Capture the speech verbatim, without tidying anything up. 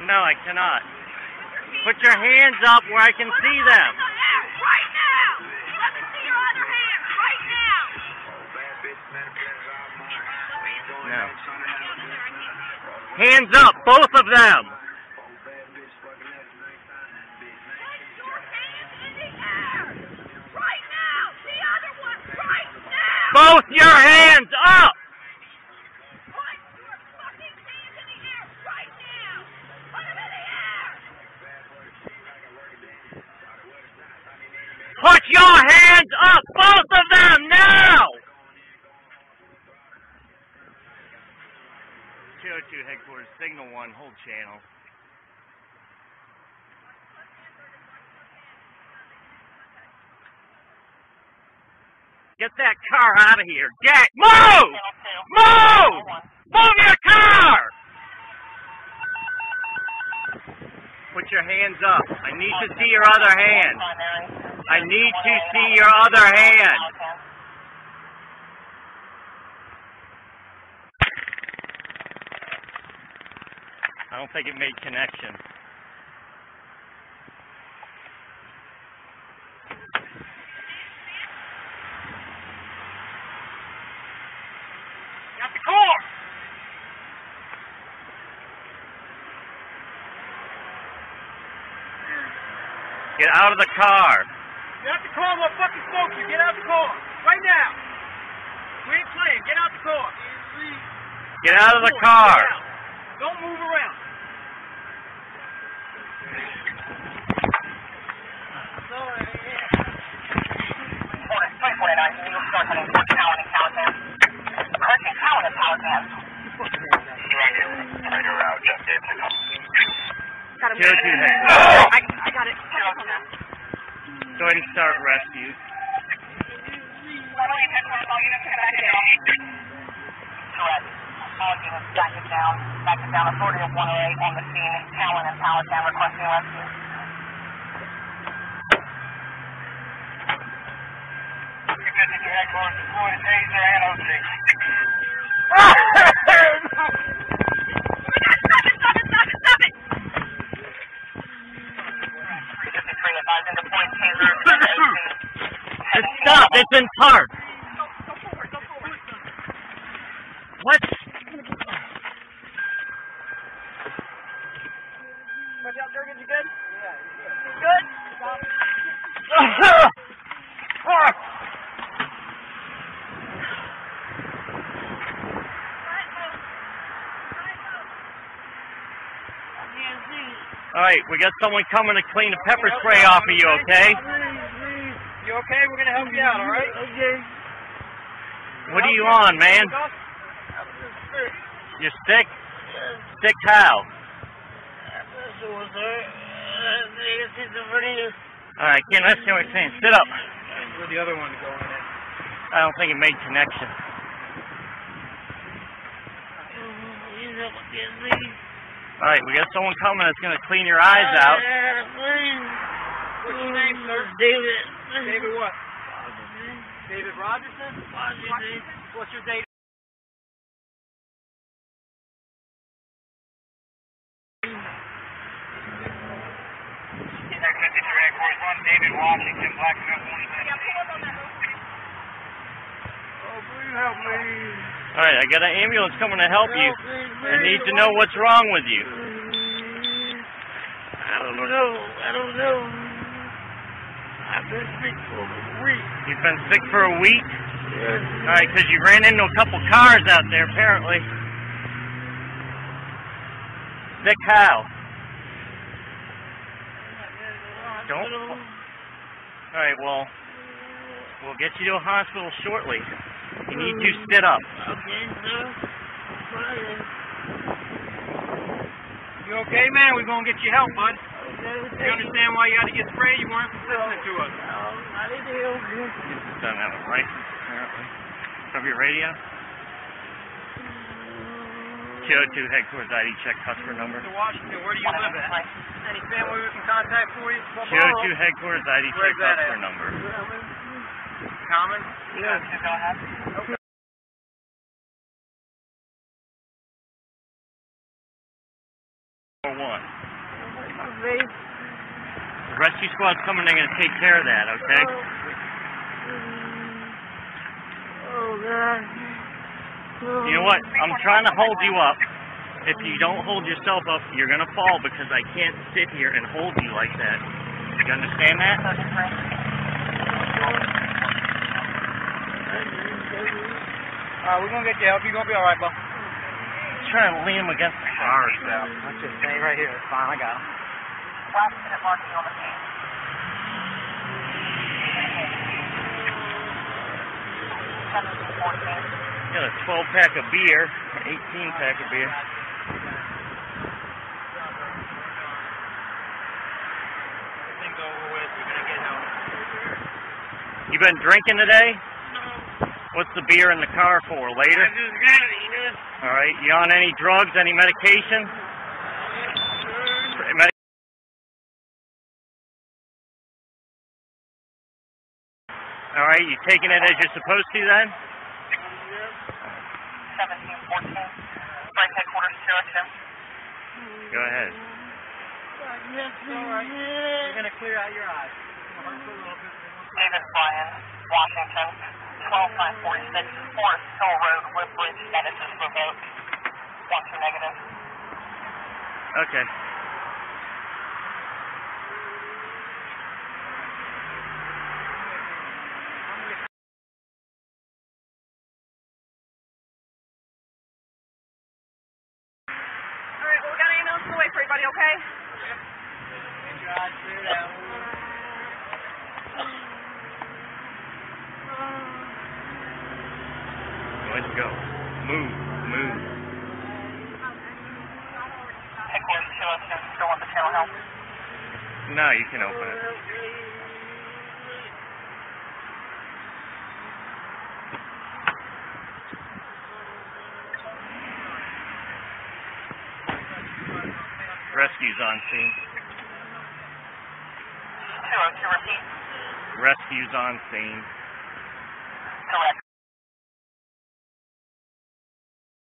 No, I cannot. Put your hands up where I can see them. Right now! Let me see your other hand! Right now! No. Hands up, both of them! Right now! The other one! Right now! Both your hands up! Put your fucking hands in the air right now! Put them in the air! Put your hands up, both of them, now! two oh two headquarters, signal one, hold channel. Get that car out of here. Get, move! Move! Move your car! Put your hands up. I need to see your other hand. I need to see your other hand. I don't think it made connection. Got the car! Get out of the car. Get out the car, we'll fucking smoke you. Get out the car. Right now. We ain't playing. Get out the car. Get out of the car. Don't move around. Sorry. three forty-nine, you will start on Cowan and Cowtown. Correcting Cowan and Cowtown. Trader out, just gave the call. Got him. two oh two head. I, I got it. Go ahead and start rescue. Correct. All units, back it down. Back it down. Authority of one oh eight on the scene. Cowan and Powhatan requesting rescue. three fifty-two headquarters deployed a taser and O six. Stop it! Stop it! Stop it! Stop it! three fifty-three advising deployed taser and O six. Just stop. It's in park. Go, go forward. Go forward. What? Watch out, Jergens, you good? Yeah. You good? All right, we got someone coming to clean the pepper spray off of you, okay? You okay? We're gonna help you out, all right? Okay. What are you on, man? You're sick? Sick how? All right, can't listen to what you're saying. Sit up. Where'd the other one go in there? I don't think it made connection. All right, we got someone coming that's going to clean your eyes out. What's your name, sir? David. David what? David Rogerson? What's your date? fifty-three headquarters one, David Washington, Black and Milk one. Yeah, pull up on that real quick. Oh, please help me. All right, I got an ambulance coming to help you. Help me, I need to please. know what's wrong with you. I don't know. I don't know. I've been sick for a week. You've been sick for a week? Yes. All right, because you ran into a couple cars out there, apparently. Sick how? Don't. All right, well, we'll get you to a hospital shortly. You need to sit up. Okay, sir. Fine. You okay, man? We're gonna get you help, bud. Okay, You understand why you had to get sprayed? You weren't listening to us. No, I didn't hear you. You just don't have a license, apparently. From your radio? two oh two headquarters I D check customer number. Mister Washington, where do you live at? Any family we can contact for you? two oh two headquarters I D check Where's that customer at? number. Common? Yes. Okay. one. Baby. The rescue squad's coming. They're going to take care of that, okay? Oh, God. Oh. You know what? I'm trying to hold you up. If you don't hold yourself up, you're going to fall because I can't sit here and hold you like that. You understand that? Alright, we're gonna get you help. You're gonna be alright, bro. I'm trying to lean him against the car or stuff. Let's just stay right here. It's fine, I got him. Last minute marking on the scene. seventeen fourteen. Got a twelve pack of beer, or eighteen pack of beer. Things over with. We're gonna get home. You been drinking today? What's the beer in the car for? Later? I just got it, you know. All right. You on any drugs? Any medication? Medi- All right. You taking it as you're supposed to then? seventeen fourteen. Break headquarters to two. Go ahead. Alright. You're gonna clear out your eyes. David Bryan, Washington, twelve nine forty-six, Forest Hill Road, Woodbridge, status is revoked. One two negative. Okay. Alright, well, we got an ambulance on the way for everybody, okay? Get your eyes cleared out. Let's go. Move. Move. Headquarters two oh two, still want the channel help? No, you can open it. Rescue's on scene. two oh two, repeat. Rescue's on scene. Correct.